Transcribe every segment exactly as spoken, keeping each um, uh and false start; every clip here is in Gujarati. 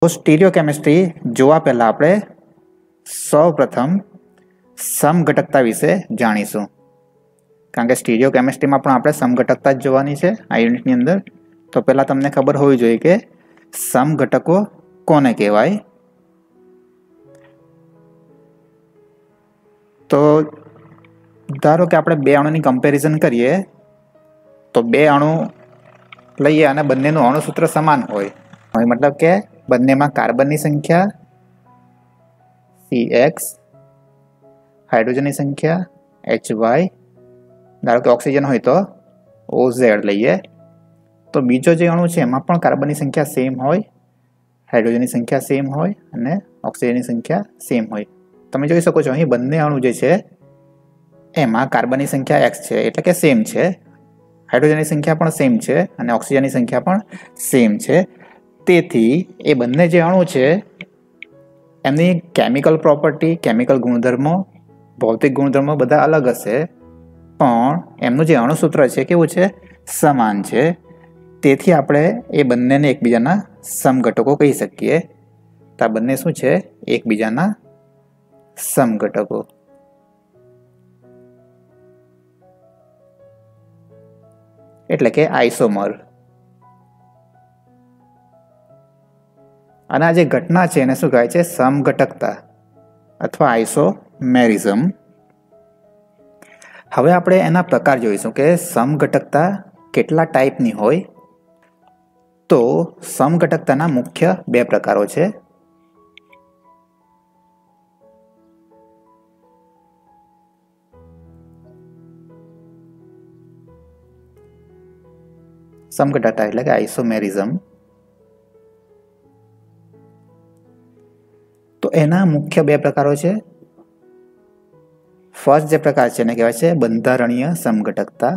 तो स्टीरियोकेमिस्ट्री जोवा पहला आपणे सौ प्रथम समघटकता विषे जाणीशुं, कारण के स्टीरियोकेमिस्ट्री में पण आपणे समघटकता ज जोवानी छे आ युनिटनी अंदर। तो पहला तमने खबर होवी जोईए के समघटको कोने कहेवाय। तो धारो के आपणे बे अणुनी कम्पेरिजन करीए तो बे अणु लईए अने बंनेनुं अणुसूत्र समान होय, मतलब के बंनेमां कार्बननी संख्या सी एक्स, हाइड्रोजननी संख्या एच वाय, धारो के ऑक्सीजन होय तो ओ जेड लईए। तो बीजो जे अणु छे एमां पण कार्बननी संख्या सेम होय, हाइड्रोजननी संख्या सेम होय अने ऑक्सीजननी संख्या सेम होय। तमे जोई शको छो અહીં બંને અણુ જે છે એમાં કાર્બનની સંખ્યા x છે એટલે કે સેમ છે, હાઇડ્રોજનની સંખ્યા પણ સેમ છે અને ઓક્સિજનની સંખ્યા પણ સેમ છે। તેથી એ બંને જે અણુ છે એમની કેમિકલ પ્રોપર્ટી, કેમિકલ ગુણધર્મો, ભૌતિક ગુણધર્મો બધા અલગ હશે, પણ એમનું જે અણુસૂત્ર છે કેવું છે? સમાન છે। તેથી આપણે એ બંનેને એકબીજાના સમઘટકો કહી શકીએ। તો આ બંને શું છે? એકબીજાના समघटको। એટલે કે આઇસોમર। અને આ જે ઘટના છે એને શું કહેવાય છે? સમઘટકતા અથવા આઇસોમેરિઝમ। હવે આપણે એના પ્રકાર જોઈશું કે સમઘટકતા કેટલા ટાઈપની હોય। તો સમઘટકતાના મુખ્ય બે પ્રકારો છે। समघटकता એટલે કે આઇસોમેરિઝમ। તો એના મુખ્ય બે પ્રકારો છે। ફર્સ્ટ જે પ્રકાર છે એને કહેવાય છે બંધારણીય સમઘટકતા।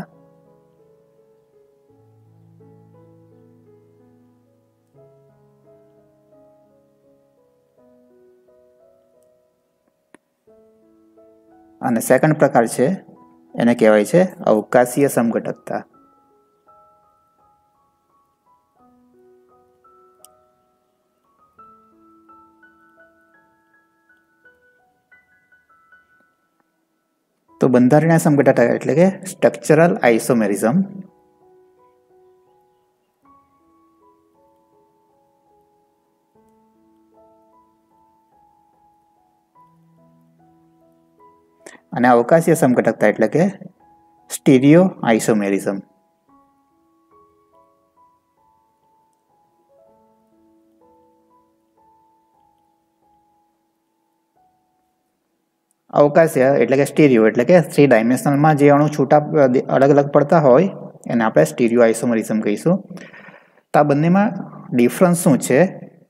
અને સેકન્ડ પ્રકાર છે એને કહેવાય છે અવકાશીય સમઘટકતા। तो બંધારણીય સમઘટકતા એટલે કે સ્ટ્રક્ચરલ આઇસોમેરિઝમ। અને અવકાશીય સમઘટકતા એટલે કે સ્ટીરિયો આઇસોમેરિઝમ। अवकाशीय એટલે કે સ્ટીરિયો એટલે કે થ્રી ડાયમેન્શનલમાં જે અણુ છૂટા અલગ અલગ પડતા હોય એને આપણે સ્ટીરિયો આઇસોમેરિઝમ કહીશું। તો આ બંનેમાં ડિફરન્સ શું છે?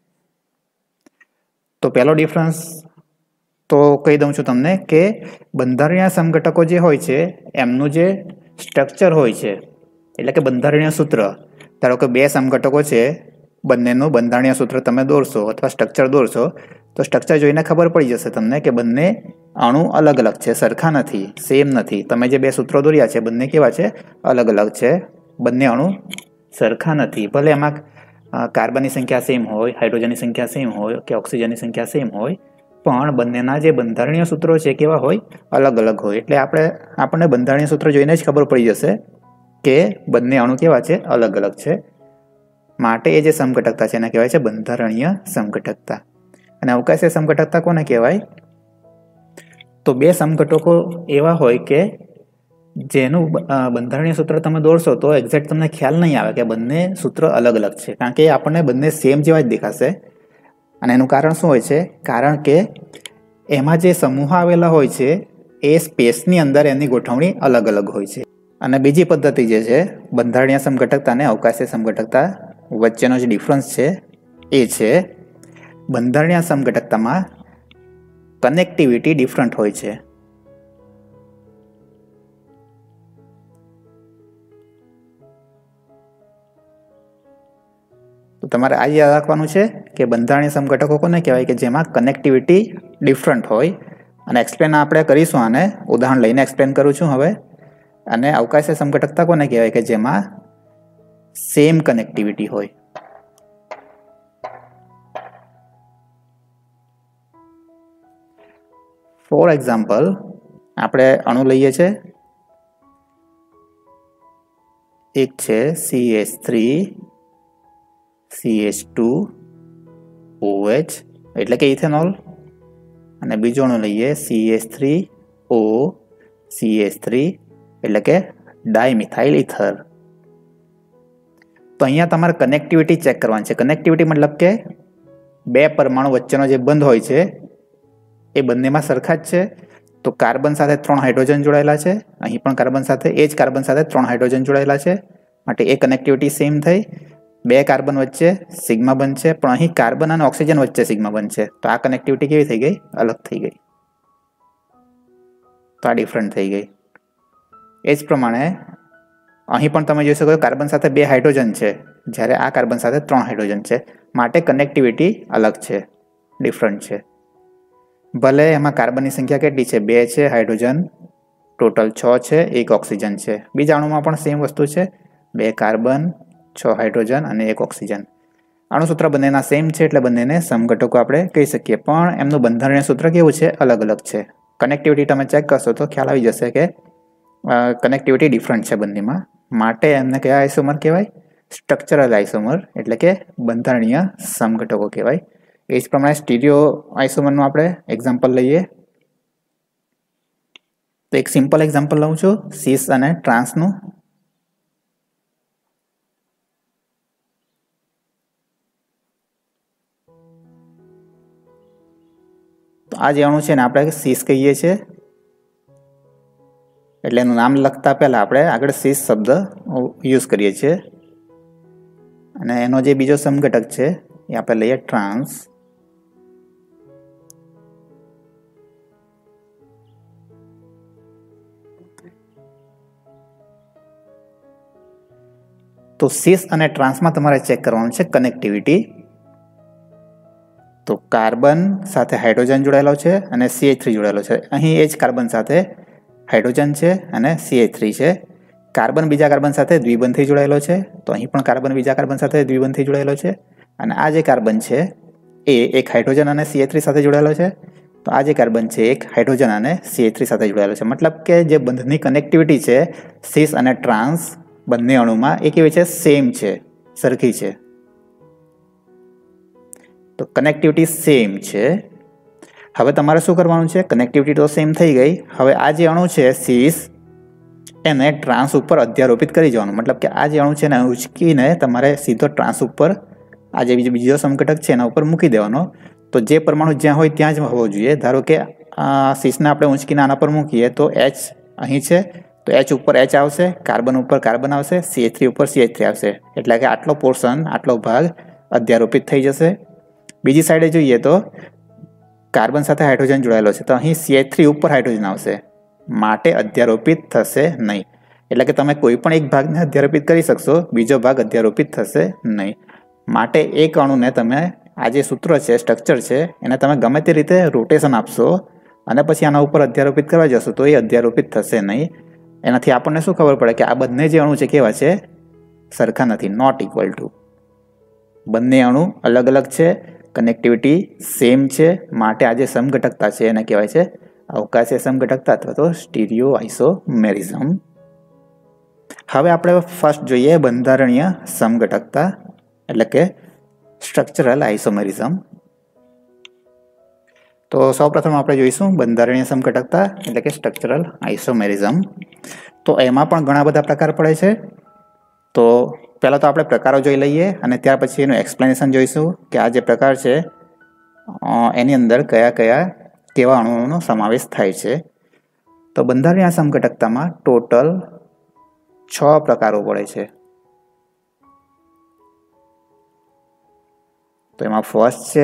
તો પહેલો ડિફરન્સ તો કહી દઉં છું તમને કે બંધારણીય સમઘટકો જે હોય છે એમનું જે સ્ટ્રક્ચર હોય છે એટલે કે બંધારણીય સૂત્ર, ધારો કે બે સમઘટકો છે, બંનેનું બંધારણીય સૂત્ર તમે દોરશો અથવા સ્ટ્રક્ચર દોરશો તો સ્ટ્રક્ચર જોઈને ખબર પડી જશે તમને કે બંને અણુ અલગ અલગ છે, સરખા નથી, સેમ નથી। તમે જે બે સૂત્રો દોર્યા છે બંને કેવા છે? અલગ અલગ છે, બંને અણુ સરખા નથી। ભલે એમાં કાર્બનની સંખ્યા સેમ હોય, હાઇડ્રોજનની સંખ્યા સેમ હોય કે ઓક્સિજનની સંખ્યા સેમ હોય, પણ બંનેના જે બંધારણીય સૂત્રો છે કેવા હોય? અલગ અલગ હોય। એટલે આપણે આપણને બંધારણીય સૂત્ર જોઈને જ ખબર પડી જશે કે બંને અણુ કેવા છે? અલગ અલગ છે। માટે એ જે સમઘટકતા છે એને કહેવાય છે બંધારણીય સમઘટકતા। અને અવકાશીય સમઘટકતા કોને કહેવાય? તો બે સમઘટકો એવા હોય કે જેનું બંધારણીય સૂત્ર તમે દોરશો તો એક્ઝેક્ટ તમને ખ્યાલ નહીં આવે કે બંને સૂત્ર અલગ અલગ છે, કારણ કે આપણને બંને સેમ જેવા જ દેખાશે। અને એનું કારણ શું હોય છે? કારણ કે એમાં જે સમૂહ આવેલા હોય છે એ સ્પેસની અંદર એની ગોઠવણી અલગ અલગ હોય છે। અને બીજી પદ્ધતિ જે છે બંધારણીય સમઘટકતા અને અવકાશીય સમઘટકતા વચ્ચેનો જે ડિફરન્સ છે એ છે બંધારણીય સમઘટકતામાં કનેક્ટિવિટી ડિફરન્ટ હોય છે। તો તમારે આ યાદ રાખવાનું છે કે બંધારણીય સમઘટકો કોને કહેવાય? કે જેમાં કનેક્ટિવિટી ડિફરન્ટ હોય। અને એક્સપ્લેન આપણે કરીશું, આને ઉદાહરણ લઈને એક્સપ્લેન કરું છું હવે। અને અવકાશીય સમઘટકતા કોને કહેવાય? કે જેમાં સેમ કનેક્ટિવિટી હોય। ફોર એક્ઝામ્પલ આપણે અણુ લઈએ છે, એક છે C H three C H two O H એટલે કે ઇથેનોલ, અને બીજો અણુ લઈએ C H three O C H three એટલે કે ડાયમિથાઇલ ઇથર. તો અહીંયા તમારે કનેક્ટિવિટી ચેક કરવાની છે. કનેક્ટિવિટી મતલબ કે બે પરમાણુ વચ્ચેનો જે બંધ હોય છે એ બંનેમાં સરખા જ છે. તો કાર્બન સાથે ત્રણ હાઇડ્રોજન જોડાયેલા છે, અહીં પણ કાર્બન સાથે એ જ કાર્બન સાથે ત્રણ હાઇડ્રોજન જોડાયેલા છે, માટે એ કનેક્ટિવિટી સેમ થઈ. બે કાર્બન વચ્ચે સિગ્મા બનશે, પણ અહીં કાર્બન અને ઓક્સિજન વચ્ચે સિગ્મા બનશે. તો આ કનેક્ટિવિટી કેવી થઈ ગઈ? અલગ થઈ ગઈ. તો આ ડિફરન્ટ થઈ ગઈ. એ જ પ્રમાણે અહીં પણ તમે જોઈ શકો છો કાર્બન સાથે બે હાઇડ્રોજન છે, જ્યારે આ કાર્બન સાથે ત્રણ હાઇડ્રોજન છે, માટે કનેક્ટિવિટી અલગ છે, ડિફરન્ટ છે. ભલે એમાં કાર્બનની સંખ્યા કેટલી છે? બે છે, હાઇડ્રોજન ટોટલ છ છે, એક ઓક્સિજન છે. બીજા અણુમાં પણ સેમ વસ્તુ છે, બે કાર્બન, છ હાઇડ્રોજન અને એક ઓક્સિજન. અણુસૂત્ર બંનેના સેમ છે એટલે બંનેને સમઘટકો આપણે કહી શકીએ, પણ એમનું બંધારણીય સૂત્ર કેવું છે? અલગ અલગ છે. કનેક્ટિવિટી તમે ચેક કરશો તો ખ્યાલ આવી જશે કે કનેક્ટિવિટી ડિફરન્ટ છે બંનેમાં, માટે એમને કયા આઇસોમર કહેવાય? સ્ટ્રક્ચરલ આઇસોમર એટલે કે બંધારણીય સમઘટકો કહેવાય. એ જ પ્રમાણે સ્ટીરિયો આઇસોમરનું આપણે એક્ઝામ્પલ લઈએ. તો એક સિમ્પલ એક્ઝામ્પલ લઉં છું સીસ અને ટ્રાન્સનું. તો આ જે અણુ છે ને આપણે સીસ કહીએ છીએ, એટલે એનું નામ લખતા પહેલા આપણે આગળ સીસ શબ્દ યુઝ કરીએ છીએ, અને એનો જે બીજો સમઘટક છે એ આપણે લઈએ ટ્રાન્સ. તો સીસ અને ટ્રાન્સમાં તમારે ચેક કરવાનું છે કનેક્ટિવિટી. તો કાર્બન સાથે હાઇડ્રોજન જોડાયેલો છે અને સી એચ થ્રી જોડાયેલો છે. અહીં એ જ કાર્બન સાથે હાઇડ્રોજન છે અને સી એચ થ્રી છે. કાર્બન બીજા કાર્બન સાથે દ્વિબંધથી જોડાયેલો છે, તો અહીં પણ કાર્બન બીજા કાર્બન સાથે દ્વિબંધથી જોડાયેલો છે. અને આ જે કાર્બન છે એ એક હાઇડ્રોજન અને સી એચ થ્રી સાથે જોડાયેલો છે. તો આ જે કાર્બન છે એક હાઇડ્રોજન અને સી એચ થ્રી સાથે જોડાયેલો છે. મતલબ કે જે બંધની કનેક્ટિવિટી છે સીસ અને ટ્રાન્સ બંને અણુમાં એ કેવી છે? સેમ છે, સરખી છે. તો કનેક્ટિવિટી સેમ છે. હવે તમારે શું કરવાનું છે? કનેક્ટિવિટી તો સેમ થઈ ગઈ. હવે આ જે અણુ છે સીસ એને ટ્રાન્સ ઉપર અધ્યારોપિત કરી જવાનું. મતલબ કે આ જે અણુ છે એને ઉચકીને તમારે સીધો ટ્રાન્સ ઉપર આ જે બીજો બીજો સમઘટક છે એના ઉપર મૂકી દેવાનો. તો જે પરમાણુ જ્યાં હોય ત્યાં જ હોવો જોઈએ. ધારો કે આ સીસને આપણે ઉંચકીને આના પર મૂકીએ તો એચ અહીં છે, તો એચ ઉપર એચ આવશે, કાર્બન ઉપર કાર્બન આવશે, સી એચ થ્રી ઉપર સી એચ થ્રી આવશે. એટલે કે આટલો પોર્શન, આટલો ભાગ અધ્યારોપિત થઈ જશે. બીજી સાઈડે જોઈએ તો કાર્બન સાથે હાઇડ્રોજન જોડાયેલો છે, તો અહીં સી એચ થ્રી ઉપર હાઇડ્રોજન આવશે, માટે અધ્યારોપિત થશે નહીં. એટલે કે તમે કોઈ પણ એક ભાગને અધ્યારોપિત કરી શકશો, બીજો ભાગ અધ્યારોપિત થશે નહીં. માટે એક અણુને તમે આ જે સૂત્ર છે, સ્ટ્રક્ચર છે, એને તમે ગમે તે રીતે રોટેશન આપશો અને પછી આના ઉપર અધ્યારોપિત કરવા જશો તો એ અધ્યારોપિત થશે નહીં. એનાથી આપણને શું ખબર પડે કે આ બંને જે અણુ છે કેવા છે? સરખા નથી, નોટ ઇક્વલ ટુ. બંને અણુ અલગ અલગ છે, કનેક્ટિવિટી સેમ છે, માટે આ જે સમઘટકતા છે એને કહેવાય છે અવકાશીય સમઘટકતા અથવા તો સ્ટીરિયો આઇસોમેરિઝમ. હવે આપણે ફર્સ્ટ જોઈએ બંધારણીય સમઘટકતા એટલે કે સ્ટ્રક્ચરલ આઇસોમેરિઝમ. તો સૌપ્રથમ આપણે જોઈશું બંધારણીય સમઘટકતા એટલે કે સ્ટ્રક્ચરલ આઇસોમેરિઝમ. તો એમાં પણ ઘણા બધા પ્રકાર પડે છે. તો પહેલાં તો આપણે પ્રકારો જોઈ લઈએ અને ત્યાર પછી એનું એક્સપ્લેનેશન જોઈશું કે આ જે પ્રકાર છે એની અંદર કયા કયા કેવા અણુઓનો સમાવેશ થાય છે. તો બંધારણીય સમઘટકતામાં ટોટલ છ પ્રકારો પડે છે. તો એમાં ફર્સ્ટ છે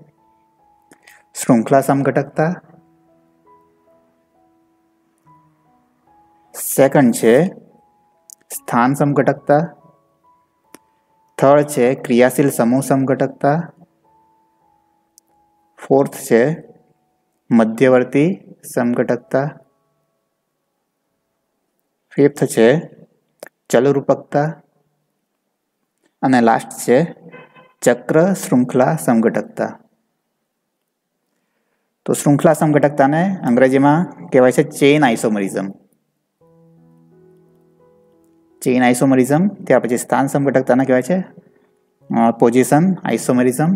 શૃંખલા સમઘટકતા, સેકન્ડ છે સ્થાન સમઘટકતા, થર્ડ છે ક્રિયાશીલ સમૂહ સમઘટકતા, ફોર્થ છે મધ્યવર્તી સમઘટકતા, ફિફ્થ છે ચલરૂપકતા અને લાસ્ટ છે ચક્ર શૃંખલા સમઘટકતા. તો શૃંખલા સમઘટકતાને અંગ્રેજીમાં કહેવાય છે ચેઇન આઇસોમરિઝમ. ચેઇન આઇસોમરિઝમ. ત્યાર પછી સ્થાન સમઘટકતાને કહેવાય છે પોઝિશન આઇસોમરિઝમ.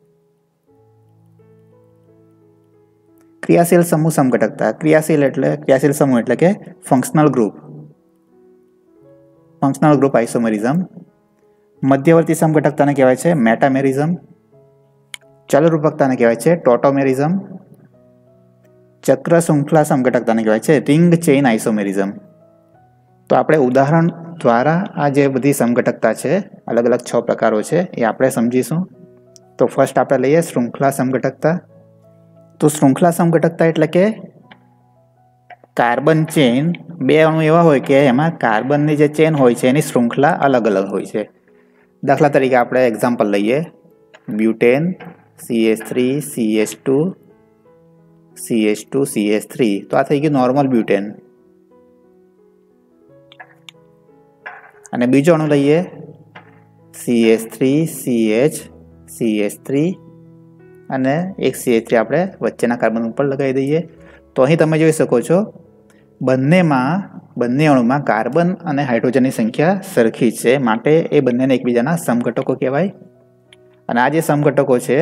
ક્રિયાશીલ સમૂહ સમઘટકતા. ક્રિયાશીલ એટલે ક્રિયાશીલ સમૂહ એટલે કે functional group functional group isomerism. મધ્યવર્તી સમઘટકતાને કહેવાય છે મેટામેરિઝમ. ચલરૂપકતાને કહેવાય છે ટોટોમેરિઝમ. ચક્ર શૃંખલા સમઘટકતાને કહેવાય છે રિંગ ચેઇન આઇસોમેરિઝમ. તો આપણે ઉદાહરણ દ્વારા આ જે બધી સમઘટકતા છે, અલગ અલગ છ પ્રકારો છે, એ આપણે સમજીશું. તો ફર્સ્ટ આપણે લઈએ શૃંખલા સમઘટકતા. તો શૃંખલા સમઘટકતા એટલે કે કાર્બન ચેઇન બે અણુ એવા હોય કે એમાં કાર્બનની જે ચેન હોય છે એની શૃંખલા અલગ અલગ હોય છે. દાખલા તરીકે આપણે એક્ઝામ્પલ લઈએ butane, C H three, C H two, C H two, C H three. તો આ થઈ ગયું નોર્મલ બ્યુટેન. અને બીજો અણુ લઈએ C H three, C H, C H three અને એક સી એચ થ્રી આપણે વચ્ચેના કાર્બન ઉપર લગાવી દઈએ. તો અહીં તમે જોઈ શકો છો બંનેમાં બંને અણુમાં કાર્બન અને હાઇડ્રોજનની સંખ્યા સરખી છે, માટે એ બંનેને એકબીજાના સમઘટકો કહેવાય. અને આ જે સમઘટકો છે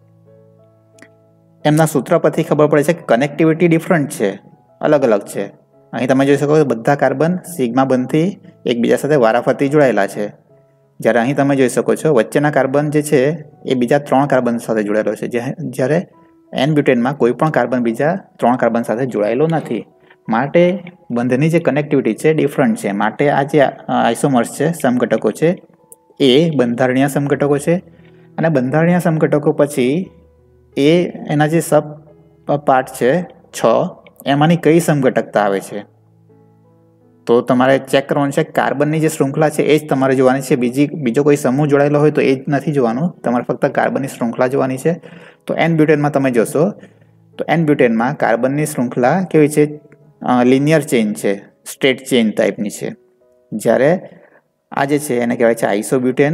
એમના સૂત્ર પરથી ખબર પડે છે કે કનેક્ટિવિટી ડિફરન્ટ છે, અલગ અલગ છે. અહીં તમે જોઈ શકો છો બધા કાર્બન સિગ્મા બંધથી એકબીજા સાથે વારાફરતી જોડાયેલા છે, જ્યારે અહીં તમે જોઈ શકો છો વચ્ચેના કાર્બન જે છે એ બીજા ત્રણ કાર્બન સાથે જોડાયેલો છે, જ્યારે એન બ્યુટેનમાં કોઈ પણ કાર્બન બીજા ત્રણ કાર્બન સાથે જોડાયેલો નથી. માટે બંધની જે કનેક્ટિવિટી છે ડિફરન્ટ છે. માટે આ જે આઇસોમર્સ છે, સમઘટકો છે, એ બંધારણીય સમઘટકો છે. અને બંધારણીય સમઘટકો પછી એ એના જે સબ પાર્ટ છે છ, એમાંની કઈ સમઘટકતા આવે છે તો તમારે ચેક કરવાનું છે. કાર્બનની જે શૃંખલા છે એ જ તમારે જોવાની છે, બીજી બીજો કોઈ સમૂહ જોડાયેલો હોય તો એ જ નથી જોવાનું, તમારે ફક્ત કાર્બનની શૃંખલા જોવાની છે. તો એન બ્યુટેનમાં તમે જોશો તો એન બ્યુટેનમાં કાર્બનની શૃંખલા કેવી છે, લિનિયર ચેઇન છે, સ્ટ્રેટ ચેઇન ટાઈપની છે. જ્યારે આ જે છે એને કહેવાય છે આઇસોબ્યુટેન.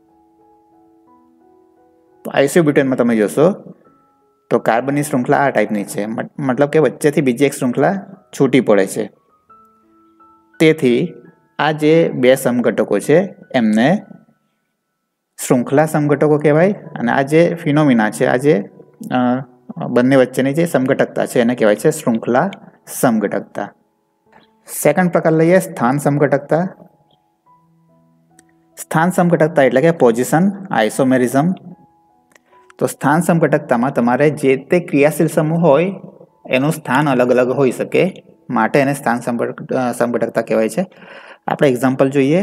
તો આઇસોબ્યુટેનમાં તમે જોશો તો કાર્બનની શૃંખલા આ ટાઈપની છે, મતલબ કે વચ્ચેથી બીજી એક શૃંખલા છૂટી પડે છે. તેથી આ જે બે સમઘટકો છે એમને શૃંખલા સમઘટકો કહેવાય. અને આ જે ફિનોમિના છે, આ જે બંને વચ્ચેની જે સમઘટકતા છે એને કહેવાય છે શૃંખલા સમઘટકતા. સેકન્ડ પ્રકાર લઈએ સ્થાન સમઘટકતા. સ્થાન સમઘટકતા એટલે કે પોઝિશન આઇસોમેરિઝમ. તો સ્થાન સમઘટકતામાં તમારે જે તે ક્રિયાશીલ સમૂહ હોય એનું સ્થાન અલગ અલગ હોઈ શકે, માટે એને સ્થાન સમઘટકતા કહેવાય છે. આપણે એક્ઝામ્પલ જોઈએ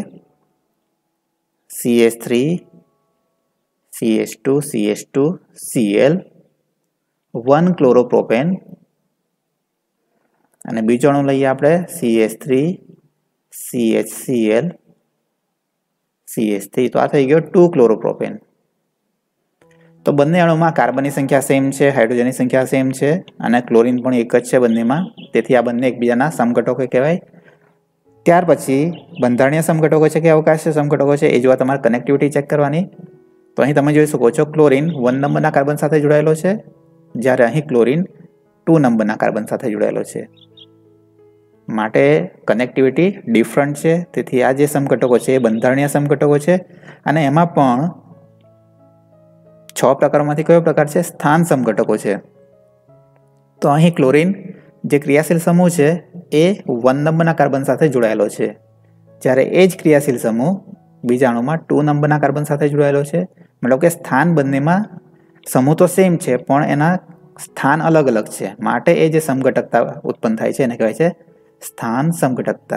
C H three, C H two, C H two, C L, one chloropropane. અને બીજો અણુ લઈએ આપણે C H three, C H C L, C H three. તો આ થઈ ગયો ટુ ક્લોરોપ્રોપેન. તો બંને અણુમાં કાર્બનની સંખ્યા સેમ છે, હાઇડ્રોજનની સંખ્યા સેમ છે અને ક્લોરીન પણ એક જ છે બંનેમાં. તેથી આ બંને એકબીજાના સમઘટકો કહેવાય. ત્યાર પછી બંધારણીય સમઘટકો છે કે અવકાશીય સમઘટકો છે એ જોવા તમારે કનેક્ટિવિટી ચેક કરવાની. તો અહીં તમે જોઈ શકો છો ક્લોરીન વન નંબરના કાર્બન સાથે જોડાયેલો છે, જ્યારે અહીં ક્લોરીન ટુ નંબરના કાર્બન સાથે જોડાયેલો છે. માટે કનેક્ટિવિટી ડિફરન્ટ છે. તેથી આ જે સમઘટકો છે એ બંધારણીય સમઘટકો છે. અને એમાં પણ છ પ્રકારોમાંથી કયો પ્રકાર છે, સ્થાન સમઘટકો છે. તો અહીં ક્લોરીન જે ક્રિયાશીલ સમૂહ છે એ વન નંબરના કાર્બન સાથે જોડાયેલો છે, જ્યારે એ જ ક્રિયાશીલ સમૂહ બીજા અણુમાં ટુ નંબરના કાર્બન સાથે જોડાયેલો છે. મતલબ કે સ્થાન બંનેમાં સમૂહ તો સેમ છે પણ એના સ્થાન અલગ અલગ છે, માટે એ જે સમઘટકતા ઉત્પન્ન થાય છે એને કહેવાય છે સ્થાન સમઘટકતા.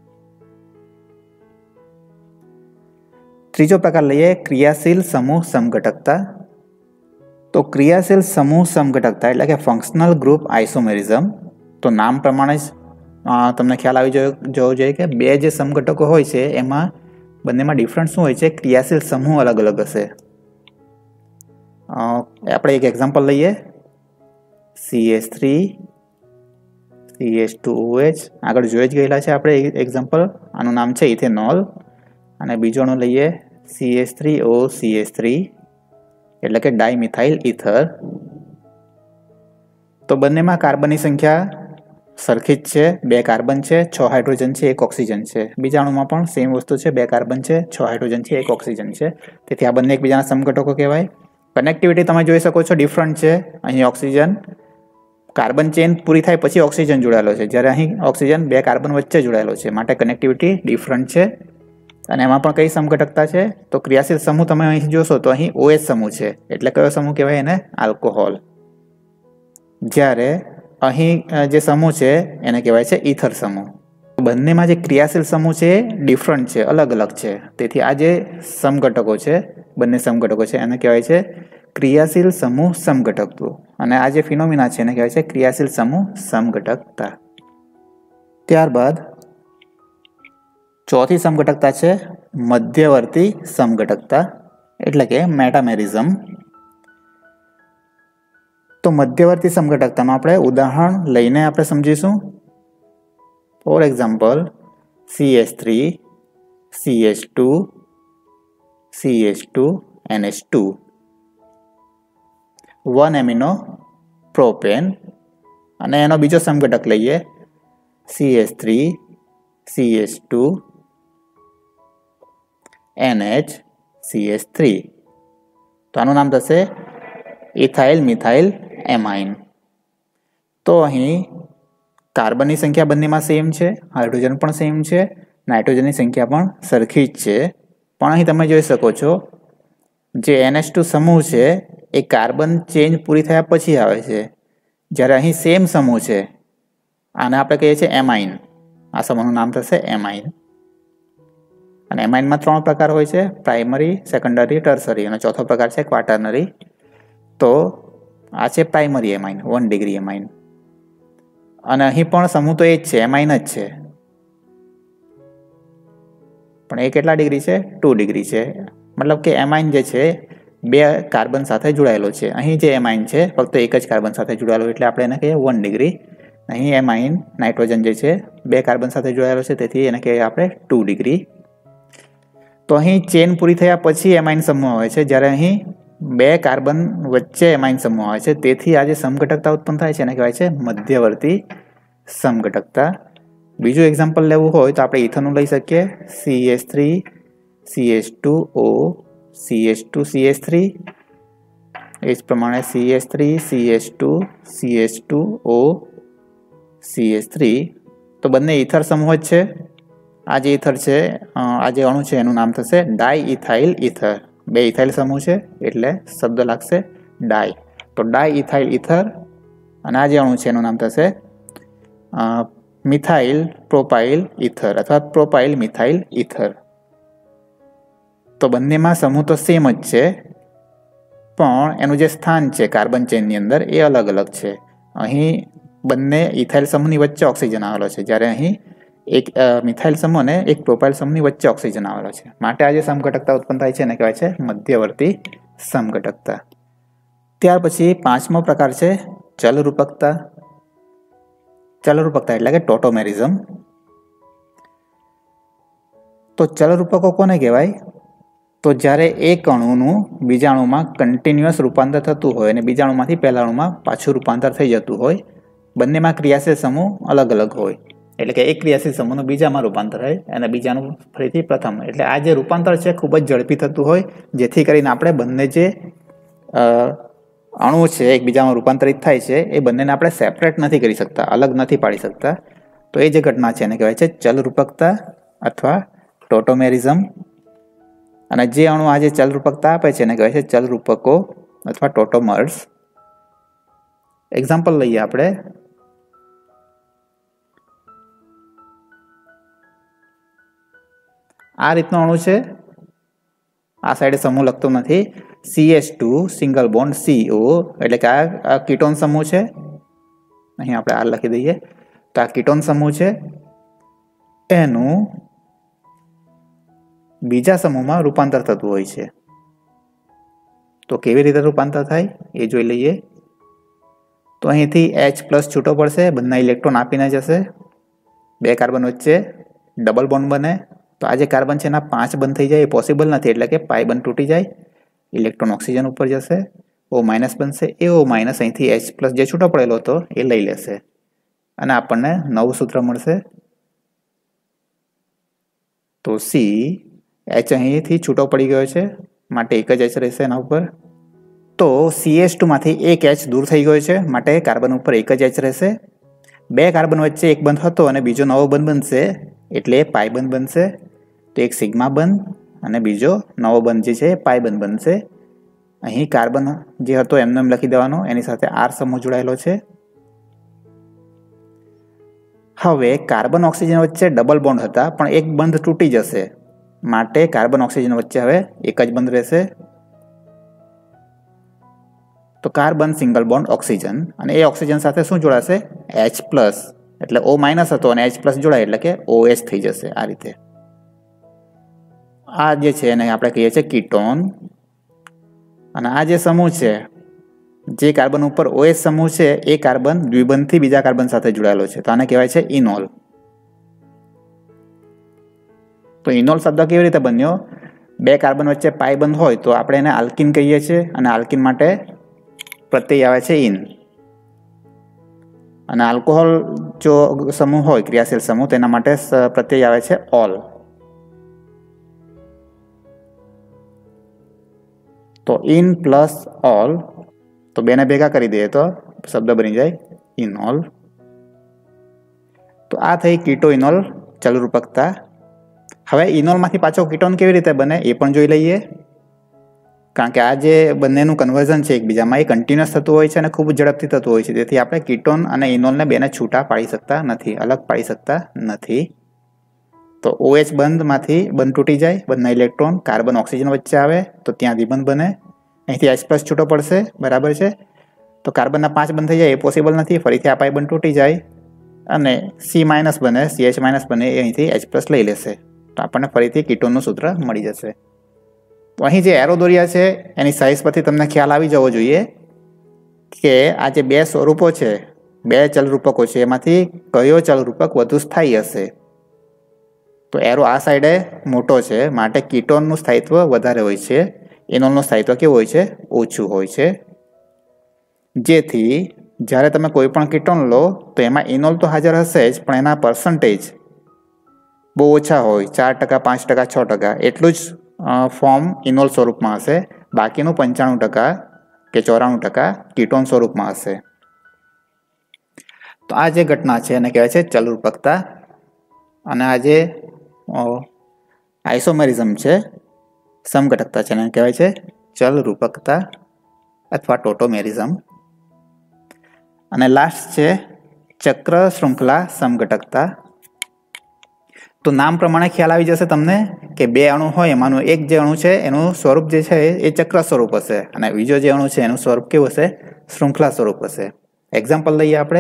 ત્રીજો પ્રકાર લઈએ ક્રિયાશીલ સમૂહ સમઘટકતા. તો ક્રિયાશીલ સમૂહ સમઘટકતા એટલે કે ફંક્શનલ ગ્રુપ આઇસોમેરિઝમ. તો નામ પ્રમાણે જ તમને ખ્યાલ આવી જવો જોઈએ કે બે જે સમઘટકો હોય છે એમાં બંનેમાં ડિફરન્સ શું હોય છે, ક્રિયાશીલ સમૂહ અલગ અલગ હશે. આપણે એક એક્ઝામ્પલ લઈએ C H three, C H two O H. આગળ જોઈ જ ગયેલા છે આપણે એક્ઝામ્પલ. આનું નામ છે ઇથેનોલ. અને બીજો અણુ લઈએ C H three O C H three એટલે કે ડાયમિથાઇલ ઇથર. તો બંનેમાં કાર્બનની સંખ્યા સરખી જ છે, બે કાર્બન છે, છ હાઇડ્રોજન છે, એક ઓક્સિજન છે. બીજા અણુમાં પણ સેમ વસ્તુ છે, બે કાર્બન છે, છ હાઇડ્રોજન છે, એક ઓક્સિજન છે. તેથી આ બંને એકબીજાના સમઘટકો કહેવાય. કનેક્ટિવિટી તમે જોઈ શકો છો ડિફરન્ટ છે. અહીં ઓક્સિજન કાર્બન ચેન પૂરી થાય પછી ઓક્સિજન જોડાયેલો છે, જ્યારે અહીં ઓક્સિજન બે કાર્બન વચ્ચે જોડાયેલો છે, માટે કનેક્ટિવિટી ડિફરન્ટ છે. અને એમાં પણ કઈ સમઘટકતા છે? તો ક્રિયાશીલ સમૂહ તમે અહીં જોશો તો અહીં OH સમૂહ છે, એટલે કયો સમૂહ કહેવાય એને? આલ્કોહોલ. જ્યારે અહીં જે સમૂહ છે એને કહેવાય છે ઇથર સમૂહ. બંનેમાં જે ક્રિયાશીલ સમૂહ છે એ ડિફરન્ટ છે, અલગ અલગ છે. તેથી આ જે સમઘટકો છે, બંને સમઘટકો છે, એને કહેવાય છે ક્રિયાશીલ સમૂહ સમઘટકતા. અને આ જે ફિનોમિના છે એને કહેવાય છે ક્રિયાશીલ સમૂહ સમઘટકતા. ત્યારબાદ ચોથી સમઘટકતા છે મધ્યવર્તી સમઘટકતા, એટલે કે મેટામેરિઝમ. તો મધ્યવર્તી સમઘટકતાનું આપણે ઉદાહરણ લઈને આપણે સમજીશું. For example, C H three, C H two, C H two, N H two, one amino propane. અને એનો બીજો સમઘટક લઈએ, C H three, C H two, N H C H three. તો આનું નામ થશે ઇથાઇલ મિથાઇલ એમાઇન. તો અહીં કાર્બનની સંખ્યા બંનેમાં સેમ છે, હાઇડ્રોજન પણ સેમ છે, નાઇટ્રોજનની સંખ્યા પણ સરખી જ છે. પણ અહીં તમે જોઈ શકો છો જે એન એચ ટુ સમૂહ છે એ કાર્બન ચેન્જ પૂરી થયા પછી આવે છે, જ્યારે અહીં સેમ સમૂહ છે, આને આપણે કહીએ છીએ એમાઇન. આ સમૂહનું નામ થશે એમાઇન. અને એમાઇનમાં ત્રણ પ્રકાર હોય છે, પ્રાઇમરી, સેકન્ડરી, ટર્સરી, અને ચોથો પ્રકાર છે ક્વાટર્નરી. તો આ છે primary amine, one degree amine. અને અહીં પણ સમૂહ તો એ જ છે, એમાઇન જ છે, પણ એ કેટલા ડિગ્રી છે? ટુ ડિગ્રી છે. મતલબ કે એમાઇન જે છે બે કાર્બન સાથે જોડાયેલો છે. અહીં જે એમાઇન છે ફક્ત એક જ કાર્બન સાથે જોડાયેલો, એટલે આપણે એને કહીએ વન ડિગ્રી. અહીં એમાઇન નાઇટ્રોજન જે છે બે કાર્બન સાથે જોડાયેલો છે, તેથી એને કહીએ આપણે ટુ ડિગ્રી. તો અહીં ચેન પૂરી થયા પછી એમાઇન સમૂહ આવે છે, જ્યારે અહીં બે કાર્બન વચ્ચે એમાઇન સમૂહ આવે છે. તેથી આ જે સમઘટકતા ઉત્પન્ન થાય છે એને કહેવાય છે મધ્યવર્તી સમઘટકતા. બીજું એક્ઝામ્પલ લેવું હોય તો આપણે ઇથરનું લઈ શકીએ, C H three, C H two O, C H two C H three. એ જ પ્રમાણે C H three, C H two, C H two O, C H three. તો બંને ઇથર સમૂહ જ છે. આ જે ઇથર છે, આ જે અણુ છે એનું નામ થશે ડાઈ ઇથાઇલ ઇથર. બે ઇથાઇલ સમૂહ છે એટલે શબ્દ લાગશે ડાઈ. તો ડાઈ ઇથાઇલ ઇથર. અને આ જે અણુ છે એનું નામ થશે મિથાઇલ પ્રોપાઇલ ઇથર અથવા પ્રોપાઇલ મિથાઇલ ઇથર. તો બંનેમાં સમૂહ તો સેમ જ છે, પણ એનું જે સ્થાન છે કાર્બન ચેનની અંદર એ અલગ અલગ છે. અહીં બંને ઇથાઇલ સમૂહની વચ્ચે ઓક્સિજન આવેલો છે, જ્યારે અહીં એક મિથાઇલ સમૂહ અને એક પ્રોપાઇલ સમૂહની વચ્ચે ઓક્સિજન આવેલો છે. માટે આ જે સમઘટકતા ઉત્પન્ન થાય છે એને કહેવાય છે મધ્યવર્તી સમઘટકતા. ત્યાર પછી પાંચમો પ્રકાર છે ચલરૂપકતા. ચલરૂપકતા એટલે કે ટોટોમેરિઝમ. તો ચલરૂપકો કોને કહેવાય? તો જ્યારે એક અણુનું બીજા અણુમાં કન્ટિન્યુઅસ રૂપાંતર થતું હોય અને બીજા અણુમાંથી પહેલા અણુમાં પાછું રૂપાંતર થઈ જતું હોય, બંનેમાં ક્રિયાશીલ સમૂહ અલગ અલગ હોય. એટલે કે એક ક્રિયાશીલ સમૂહનું બીજામાં રૂપાંતર થાય અને બીજાનું ફરીથી પ્રથમ. એટલે આ જે રૂપાંતર છે ખૂબ જ ઝડપી થતું હોય, જેથી કરીને આપણે બંને જે અણુ છે એકબીજામાં રૂપાંતરિત થાય છે એ બંનેને આપણે સેપરેટ નથી કરી શકતા, અલગ નથી પાડી શકતા. તો એ જે ઘટના છે એને કહેવાય છે ચલરૂપકતા અથવા ટોટોમેરિઝમ. અને જે અણુ આ જે ચલરૂપકતા આપે છે એને કહેવાય છે ચલરૂપકો અથવા ટોટોમર્સ. એક્ઝામ્પલ લઈએ આપણે. આ રીતનો અણુ છે, આ સાઈડે સમૂહ લખતો નથી, C H two single bond C O, એટલે કે આ કીટોન સમૂહ છે. અહીં આપણે આ લખી દઈએ. તો આ કીટોન સમૂહ છે, એનું બીજા સમૂહમાં રૂપાંતર થતું હોય છે. તો કેવી રીતે રૂપાંતર થાય એ જોઈ લઈએ. તો અહીંથી H પ્લસ છૂટો પડશે, બંને ઇલેક્ટ્રોન આપીને જશે, બે કાર્બન વચ્ચે ડબલ બોન્ડ બને. તો આ જે કાર્બન છે એના પાંચ બંધ થઈ જાય એ પોસિબલ નથી, એટલે કે પાઈ બંધ તૂટી જાય, ઇલેક્ટ્રોન ઓક્સિજન ઉપર જશે ઓ માઇનસ બનશે, એ ઓ માઇનસ અહીંથી એચ પ્લસ જે છૂટો પડેલો હતો એ લઈ લેશે અને આપણને નવું સૂત્ર મળશે. તો સી એચ અહીંથી છૂટો પડી ગયો છે માટે એક જ એચ રહેશે એના ઉપર. તો સી એચ ટુમાંથી એક એચ દૂર થઈ ગયો છે માટે કાર્બન ઉપર એક જ એચ રહેશે. બે કાર્બન વચ્ચે એક બંધ હતો અને બીજો નવો બંધ બનશે એટલે પાઈ બંધ બનશે. તો એક સિગ્મા બંધ અને બીજો નવો બંધ જે છે પાઈ બંધ બનશે. અહીં કાર્બન જે હતો એમને એમ લખી દેવાનો, એની સાથે આર સમૂહ જોડાયેલો છે. હવે કાર્બન ઓક્સિજન વચ્ચે ડબલ બોન્ડ હતા પણ એક બંધ તૂટી જશે માટે કાર્બન ઓક્સિજન વચ્ચે હવે એક જ બંધ રહેશે. તો કાર્બન સિંગલ બોન્ડ ઓક્સિજન, અને એ ઓક્સિજન સાથે શું જોડાશે? એચ પ્લસ, એટલે ઓ માઇનસ હતો અને એચ પ્લસ જોડાય એટલે કે ઓ એચ થઈ જશે. આ રીતે આ જે છે એને આપણે કહીએ છીએ કીટોન. અને આ જે સમૂહ છે, જે કાર્બન ઉપર ઓએચ સમૂહ છે એ કાર્બન દ્વિબંધથી બીજા કાર્બન સાથે જોડાયેલો છે તો આને કહેવાય છે ઇનોલ. તો ઇનોલ શબ્દ કેવી રીતે બન્યો? બે કાર્બન વચ્ચે પાઈ બંધ હોય તો આપણે એને આલ્કિન કહીએ છીએ અને આલ્કિન માટે પ્રત્યય આવે છે ઇન. અને આલ્કોહોલ જો સમૂહ હોય ક્રિયાશીલ સમૂહ તેના માટે પ્રત્યય આવે છે ઓલ. તો ઇન પ્લસ ઓલ, તો બેને ભેગા કરી દઈએ તો શબ્દ બની જાય ઇનોલ. તો આ થઈ કીટો ઇનોલ ચલરૂપકતા. હવે ઇનોલમાંથી પાછો કીટોન કેવી રીતે બને એ પણ જોઈ લઈએ. કારણ કે આ જે બંનેનું કન્વર્ઝન છે એકબીજામાં એ કન્ટિન્યુઅસ થતું હોય છે અને ખૂબ ઝડપથી થતું હોય છે. તેથી આપણે કીટોન અને ઇનોલને બેને છૂટા પાડી શકતા નથી, અલગ પાડી શકતા નથી. તો ઓએચ બંધમાંથી બંધ તૂટી જાય, બંધના ઇલેક્ટ્રોન કાર્બન ઓક્સિજન વચ્ચે આવે તો ત્યાં દ્વિબંધ બને. અહીંથી એચ પ્લસ છૂટો પડશે, બરાબર છે. તો કાર્બનના પાંચ બંધ થઈ જાય એ પોસિબલ નથી, ફરીથી આ પાઈ બંધ તૂટી જાય અને સી માઇનસ બને, સી એચ માઇનસ બને, એ અહીંથી એચ પ્લસ લઈ લેશે તો આપણને ફરીથી કીટોનનું સૂત્ર મળી જશે. તો અહીં જે એરો દોર્યા છે એની સાઇઝ પરથી તમને ખ્યાલ આવી જવો જોઈએ કે આ જે બે સ્વરૂપો છે, બે ચલરૂપકો છે, એમાંથી કયો ચલરૂપક વધુ સ્થાયી હશે. તો એરો આ સાઈડે મોટો છે માટે કીટોનનું સ્થાયિત્વ વધારે હોય છે, ઇનોલનું સ્થાયિત્વ કેવું હોય છે? ઓછું હોય છે. જેથી જ્યારે તમે કોઈ પણ કીટોન લો તો એમાં ઇનોલ તો હાજર હશે જ પણ એના પર્સન્ટેજ બહુ ઓછા હોય, ચાર ટકા, પાંચ ટકા, છ ટકા એટલું જ ફોર્મ ઇનોલ સ્વરૂપમાં હશે. બાકીનું પંચાણું ટકા કે ચોરાણું ટકા કીટોન સ્વરૂપમાં હશે. તો આ જે ઘટના છે એને કહેવાય છે ચલરૂપકતા. અને આ જે આઇસોમેરિઝમ છે, સમઘટકતા છે, એને કહેવાય છે ચલરૂપકતા અથવા ટોટોમેરિઝમ. અને લાસ્ટ છે ચક્ર શૃંખલા સમઘટકતા. તો નામ પ્રમાણે ખ્યાલ આવી જશે તમને કે બે અણુ હોય એમાંનું એક જે અણુ છે એનું સ્વરૂપ જે છે એ ચક્ર સ્વરૂપ હશે અને બીજો જે અણુ છે એનું સ્વરૂપ કેવું હશે? શૃંખલા સ્વરૂપ હશે. એક્ઝામ્પલ લઈએ આપણે.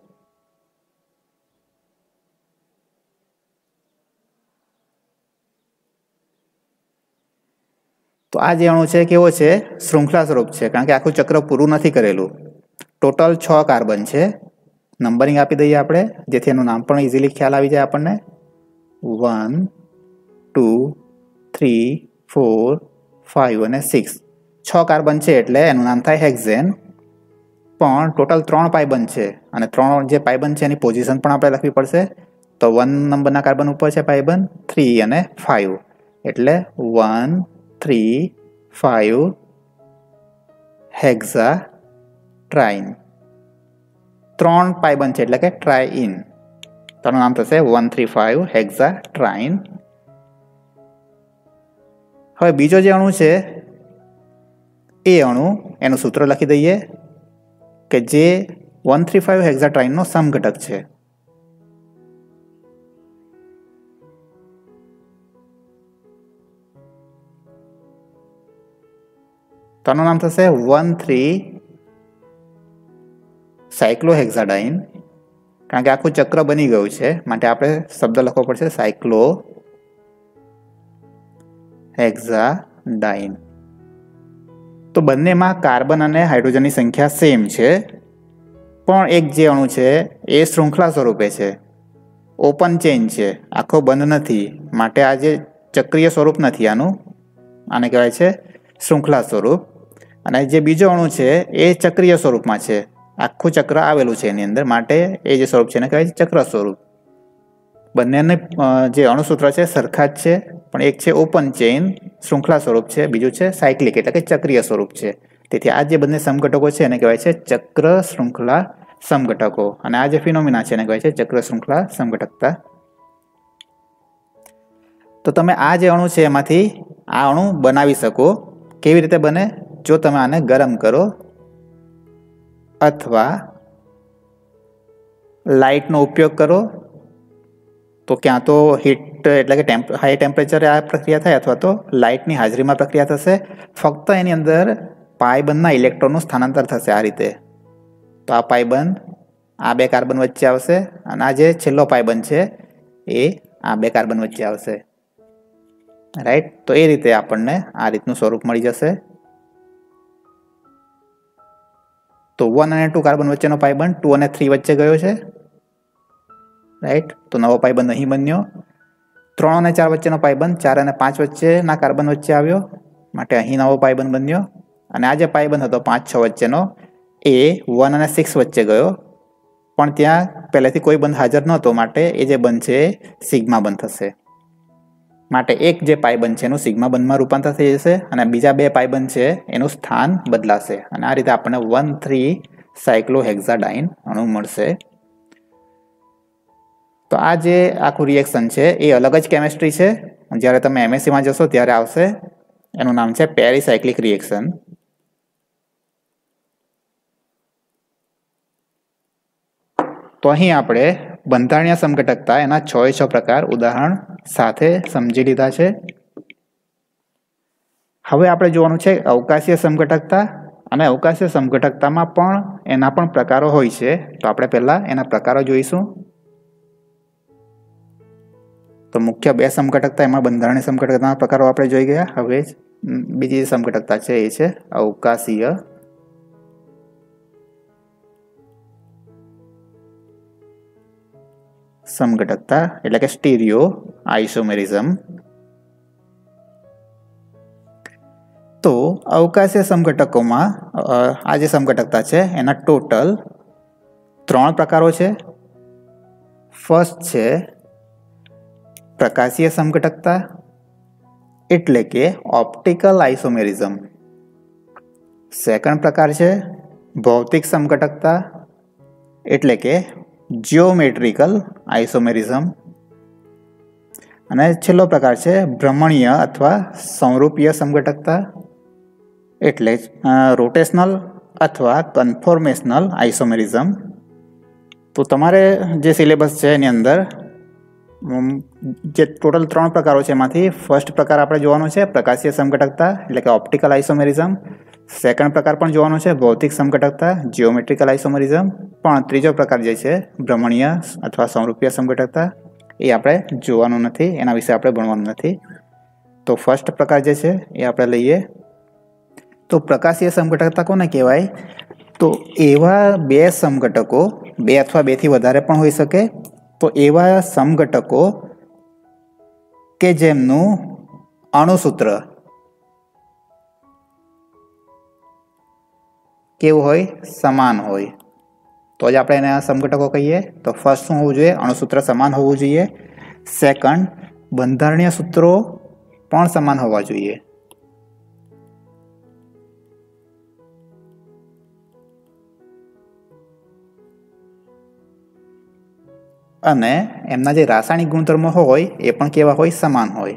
તો આ જે અણુ છે કેવો છે? શૃંખલા સ્વરૂપ છે, કારણ કે આખું ચક્ર પૂરું નથી કરેલું. ટોટલ છ કાર્બન છે. નંબરિંગ આપી દઈએ આપણે જેથી એનું નામ પણ ઇઝીલી ખ્યાલ આવી જાય આપણને. One, two, three, four, five અને સિક્સ. છ કાર્બન છે એટલે એનું નામ થાય હેક્ઝેન. પણ ટોટલ ત્રણ પાઇબંધ છે અને ત્રણ જે પાઇબંધ છે એની પોઝિશન પણ આપણે લખવી પડશે. તો વન નંબરના કાર્બન ઉપર છે પાઇબંધ, થ્રી અને ફાઇવ, એટલે one, three, five hexatriene. ત્રણ પાઇબંધ છે એટલે કે ટ્રાઇન. તેનું નામ થશે one three five hexatriene. હવે બીજો જે અણુ છે એ અણુ એનું સૂત્ર લખી દઈએ કે જે વન થ્રી ફાઇવ હેક્ઝા ટ્રાઇનનો સમઘટક છે. તેનું નામ થશે વન થ્રી સાયક્લોહેક્ઝાડાઇન. કારણ કે આખું ચક્ર બની ગયું છે માટે આપણે શબ્દ લખવો પડશે સાયક્લો હેક્ઝાડાઇન. તો બંનેમાં કાર્બન અને હાઇડ્રોજનની સંખ્યા સેમ છે પણ એક જે અણુ છે એ શૃંખલા સ્વરૂપે છે, ઓપન ચેઇન છે, આખો બંધ નથી માટે આ જે ચક્રીય સ્વરૂપ નથી આનું, આને કહેવાય છે શૃંખલા સ્વરૂપ. અને જે બીજો અણુ છે એ ચક્રીય સ્વરૂપમાં છે, આખું ચક્ર આવેલું છે એની અંદર, માટે એ જે સ્વરૂપ છે એને કહેવાય છે ચક્ર સ્વરૂપ. બંનેને જે અણુસૂત્ર છે સરખા જ છે, પણ એક છે ઓપન ચેઇન શૃંખલા સ્વરૂપ છે, બીજું છે સાયક્લિક એટલે કે ચક્રીય સ્વરૂપ છે. તેથી આ જે બંને સમઘટકો છે એને કહેવાય છે ચક્ર શૃંખલા સમઘટકો, અને આ જે ફિનોમિના છે એને કહેવાય છે ચક્ર શૃંખલા સમઘટકતા. તો તમે આ જે અણુ છે એમાંથી આ અણુ બનાવી શકો. કેવી રીતે બને? જો તમે આને ગરમ કરો અથવા લાઇટનો ઉપયોગ કરો, તો ક્યાં તો હીટ એટલે કે ટેમ્પ હાઈ ટેમ્પરેચરે આ પ્રક્રિયા થાય અથવા તો લાઇટની હાજરીમાં પ્રક્રિયા થશે. ફક્ત એની અંદર પાયબંધના ઇલેક્ટ્રોનનું સ્થાનાંતર થશે આ રીતે. તો આ પાયબંધ આ બે કાર્બન વચ્ચે આવશે અને આ જે છેલ્લો પાયબંધ છે એ આ બે કાર્બન વચ્ચે આવશે. રાઈટ. તો એ રીતે આપણને આ રીતનું સ્વરૂપ મળી જશે. તો વન અને ટુ કાર્બન વચ્ચેનો પાયબંધ ટુ અને થ્રી વચ્ચે ગયો છે. રાઈટ. તો નવો પાયબંધ અહીં બન્યો. ત્રણ અને ચાર વચ્ચેનો પાયબંધ ચાર અને પાંચ વચ્ચેના કાર્બન વચ્ચે આવ્યો, માટે અહીં નવો પાયબંધ બન્યો. અને આ જે પાયબંધ હતો પાંચ છ વચ્ચેનો એ વન અને સિક્સ વચ્ચે ગયો, પણ ત્યાં પહેલેથી કોઈ બંધ હાજર નહોતો, માટે એ જે બંધ છે એ સિગ્મા બંધ થશે. માટે એક જે પાયબંધ છે એનું સિગ્મા બંધમાં રૂપાંતર થઈ જશે અને બીજા બે પાયબંધ છે એનું સ્થાન બદલાશે, અને આ રીતે આપણને વન થ્રી સાયક્લોહેક્સાડાઇન અણુ મળશે. તો આ જે આખું રિએક્શન છે એ અલગ જ કેમિસ્ટ્રી છે. જ્યારે તમે એમએસસીમાં જશો ત્યારે આવશે. એનું નામ છે પેરીસાયક્લિક રિએક્શન. તો અહીં આપણે બંધારણીય સમઘટકતા એના છ એ છ પ્રકાર ઉદાહરણ સાથે સમજી લીધા છે. હવે આપણે જોવાનું છે અવકાશીય સમઘટકતા, અને અવકાશીય સમઘટકતામાં પણ એના પણ પ્રકારો હોય છે. તો આપણે પહેલા એના પ્રકારો જોઈશું. તો મુખ્ય બે સમઘટકતા, એમાં બંધારણીય સમઘટકતાના પ્રકારો આપણે જોઈ ગયા. હવે બીજી સમઘટકતા છે એ છે અવકાશીય સમઘટકતા એટલે કે સ્ટીરિયો આઇસોમેરિઝમ. તો અવકાશીય સમઘટકોમાં આ જે સમઘટકતા છે એના ટોટલ ત્રણ પ્રકારો છે. ફર્સ્ટ છે પ્રકાશીય સમઘટકતા એટલે કે ઓપ્ટિકલ આઇસોમેરિઝમ. સેકન્ડ પ્રકાર છે ભૌતિક સમઘટકતા એટલે કે જીઓમેટ્રિકલ આઇસોમેરિઝમ. અને છેલ્લો પ્રકાર છે ભ્રમણીય અથવા સંરૂપીય સમઘટકતા એટલે રોટેશનલ અથવા કન્ફોર્મેશનલ આઇસોમેરિઝમ. તો તમારે જે સિલેબસ છે એની અંદર જે ટોટલ ત્રણ પ્રકારો છે એમાંથી ફર્સ્ટ પ્રકાર આપણે જોવાનો છે પ્રકાશીય સમઘટકતા એટલે કે ઓપ્ટિકલ આઇસોમેરિઝમ. સેકન્ડ પ્રકાર પણ જોવાનો છે ભૌતિક સમઘટકતા જીઓમેટ્રિકલ આઇસોમેરિઝમ. પણ ત્રીજો પ્રકાર જે છે ભ્રમણીય અથવા સંરૂપીય સમઘટકતા એ આપણે જોવાનું નથી, એના વિશે આપણે ભણવાનું નથી. તો ફર્સ્ટ પ્રકાર જે છે એ આપણે લઈએ. તો પ્રકાશીય સમઘટકતા કોને કહેવાય? તો એવા બે સમઘટકો, બે અથવા બેથી વધારે પણ હોઈ શકે, તો એવા સમઘટકો કે જેમનું અણુસૂત્ર કેવું હોય? સમાન હોય, તો જ આપણે એને સમઘટકો કહીએ. તો ફર્સ્ટ શું હોવું જોઈએ? અણુસૂત્ર સમાન હોવું જોઈએ. સેકન્ડ, બંધારણીય સૂત્રો પણ સમાન હોવા જોઈએ. અને એમના જે રાસાયણિક ગુણધર્મો હોય એ પણ કેવા હોય? સમાન હોય.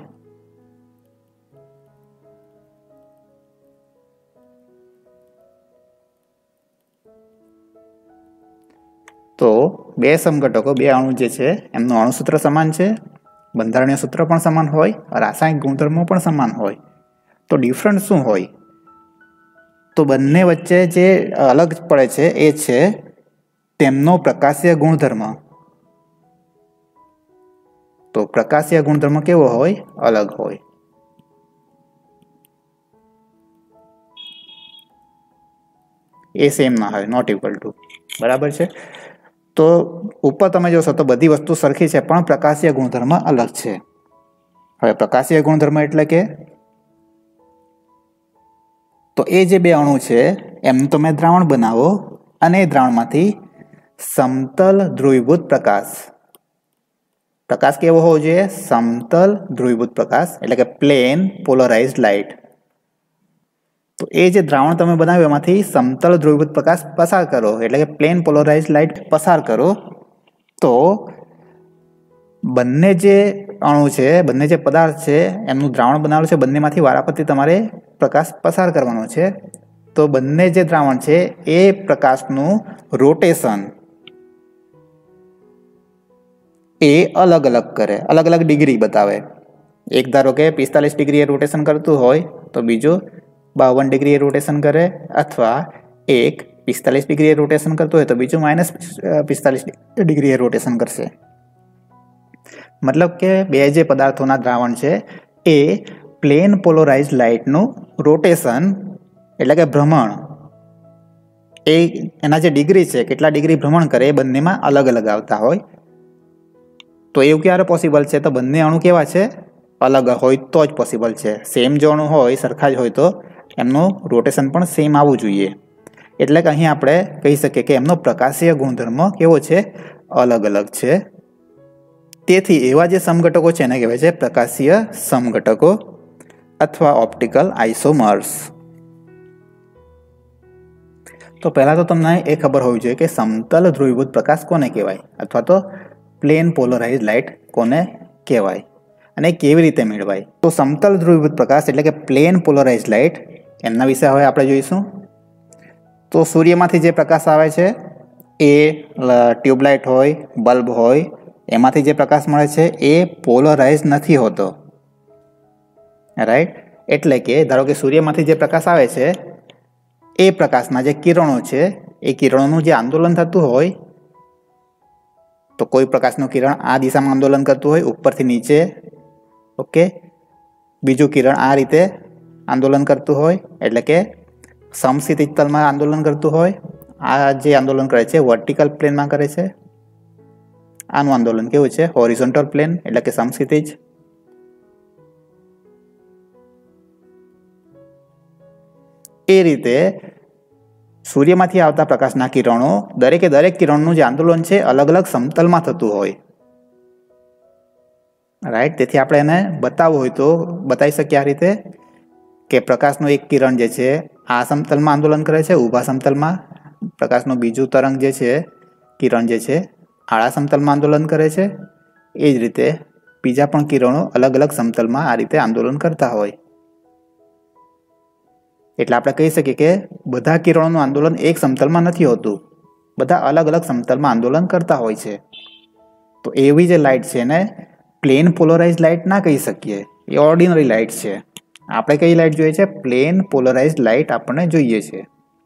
તો બે સમઘટકો, બે અણુ જે છે એમનું અણુસૂત્ર સમાન છે, બંધારણીય સૂત્ર પણ સમાન હોય, રાસાયણિક ગુણધર્મો પણ સમાન હોય. તો ડિફરન્ટ શું હોય? તો બંને વચ્ચે જે અલગ પડે છે એ છે તેમનો પ્રકાશીય ગુણધર્મ. તો પ્રકાશીય ગુણધર્મ કેવો હોય? અલગ હોય. એ સેમ ના હોય, નોટ ઇક્વલ ટુ. બરાબર છે. તો ઉપર તમે જોશો તો બધી વસ્તુ સરખી છે, પણ પ્રકાશીય ગુણધર્મ અલગ છે. હવે પ્રકાશીય ગુણધર્મ એટલે કે તો એ જે બે અણુ છે એમનું તમે દ્રાવણ બનાવો અને એ દ્રાવણમાંથી સમતલ ધ્રુવીભૂત પ્રકાશ, પ્રકાશ કેવો હોવો જોઈએ? સમતલ ધ્રુવીભૂત પ્રકાશ, એટલે કે પ્લેન પોલરાઇઝ્ડ લાઇટ. તો એ જે દ્રાવણ તમે બનાવ્યું એમાંથી સમતલ ધ્રુવીભૂત પ્રકાશ પસાર કરો, એટલે કે પ્લેન પોલરાઇઝ્ડ લાઇટ પસાર કરો, તો બંને જે અણુ છે, બંને જે પદાર્થ છે એમનું દ્રાવણ બનાવેલું છે, બંનેમાંથી વારાફરતી તમારે પ્રકાશ પસાર કરવાનો છે. તો બંને જે દ્રાવણ છે એ પ્રકાશનું રોટેશન એ અલગ અલગ કરે, અલગ અલગ ડિગ્રી બતાવે. એક ધારો કે પિસ્તાલીસ ડિગ્રીએ રોટેશન કરતું હોય તો બીજું બાવન ડિગ્રીએ રોટેશન કરે, અથવા એક પિસ્તાલીસ ડિગ્રીએ રોટેશન કરતું હોય તો બીજું માઇનસ પિસ્તાલીસ ડિગ્રીએ રોટેશન કરશે. મતલબ કે બે જે પદાર્થોના દ્રાવણ છે એ પ્લેન પોલરાઇઝ્ડ લાઇટનું રોટેશન એટલે કે ભ્રમણ, એ એના જે ડિગ્રી છે, કેટલા ડિગ્રી ભ્રમણ કરે એ બંનેમાં અલગ અલગ આવતા હોય. તો એવું ક્યારે પોસિબલ છે? તો બંને અણુ કેવા છે? અલગ હોય તો જ પોસિબલ છે. સેમ જો અણુ હોય, સરખા જ હોય તો એમનું રોટેશન પણ સેમ આવવું જોઈએ. એટલે કે અહીં આપણે કહી શકીએ કે એમનો પ્રકાશીય ગુણધર્મ કેવો છે? અલગ અલગ છે. તેથી એવા જે સમઘટકો છે એને કહેવાય છે પ્રકાશીય સમઘટકો અથવા ઓપ્ટિકલ આઇસોમર્સ. તો પહેલાં તો તમને એ ખબર હોવી જોઈએ કે સમતલ ધ્રુવીભૂત પ્રકાશ કોને કહેવાય, અથવા તો પ્લેન પોલરાઇઝ્ડ લાઇટ કોને કહેવાય અને કેવી રીતે મેળવાય. તો સમતલ ધ્રુવીભૂત પ્રકાશ એટલે કે પ્લેન પોલરાઇઝ્ડ લાઇટ, એમના વિશે હવે આપણે જોઈશું. તો સૂર્યમાંથી જે પ્રકાશ આવે છે એ ટ્યુબલાઇટ હોય, બલ્બ હોય, એમાંથી જે પ્રકાશ મળે છે એ પોલરાઇઝ નથી હોતો. રાઈટ? એટલે કે ધારો કે સૂર્યમાંથી જે પ્રકાશ આવે છે એ પ્રકાશના જે કિરણો છે એ કિરણોનું જે આંદોલન થતું હોય, તો કોઈ પ્રકાશનું કિરણ આ દિશામાં આંદોલન કરતું હોય ઉપરથી નીચે, ઓકે, બીજું કિરણ આ રીતે આંદોલન કરતું હોય, એટલે કે સમક્ષિતિજ તલમાં આંદોલન કરતું હોય. આ જે આંદોલન કરે છે વર્ટિકલ પ્લેનમાં કરે છે. આનું આંદોલન કેવું છે? હોરિઝોન્ટલ પ્લેન, એટલે કે સમક્ષિતિજ. એ રીતે સૂર્યમાંથી આવતા પ્રકાશના કિરણો, દરેકે દરેક કિરણનું જે આંદોલન છે અલગ અલગ સમતલમાં થતું હોય. રાઈટ? તેથી આપણે એને બતાવવું હોય તો બતાવી શકીએ આ રીતે કે પ્રકાશનું એક કિરણ જે છે આ સમતલમાં આંદોલન કરે છે, ઊભા સમતલમાં. પ્રકાશનું બીજું તરંગ જે છે, કિરણ જે છે, આડા સમતલમાં આંદોલન કરે છે. એ જ રીતે બીજા પણ કિરણો અલગ અલગ સમતલમાં આ રીતે આંદોલન કરતા હોય. એટલે આપણે કહી શકીએ કે બધા કિરણોનું આંદોલન એક સમતલમાં નથી હોતું, બધા અલગ અલગ સમતલમાં આંદોલન કરતા હોય છે. તો એવી જે લાઇટ છે એને પ્લેન પોલરાઇઝ્ડ લાઇટ ના કહી શકીએ, એ ઓર્ડિનરી લાઇટ છે. આપણે કઈ લાઇટ જોઈએ છે? પ્લેન પોલરાઇઝ્ડ લાઇટ આપણને જોઈએ છે.